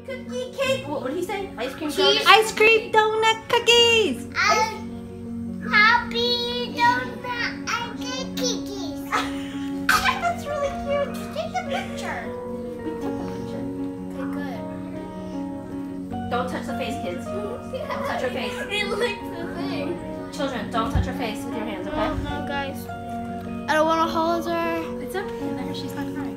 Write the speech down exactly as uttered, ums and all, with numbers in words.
cookie, cake. What, what did he say? Ice cream, Cheese. donut. Ice cream donut cookies. I, happy donut and cake cookies. That's really cute. Take a picture. We took the picture. Okay, good. Don't touch the face, kids. Don't touch your face. It licks the thing. Children, don't touch your face with your hands, okay? No, no, guys. I don't want to hold her. It's okay. There, she's not crying.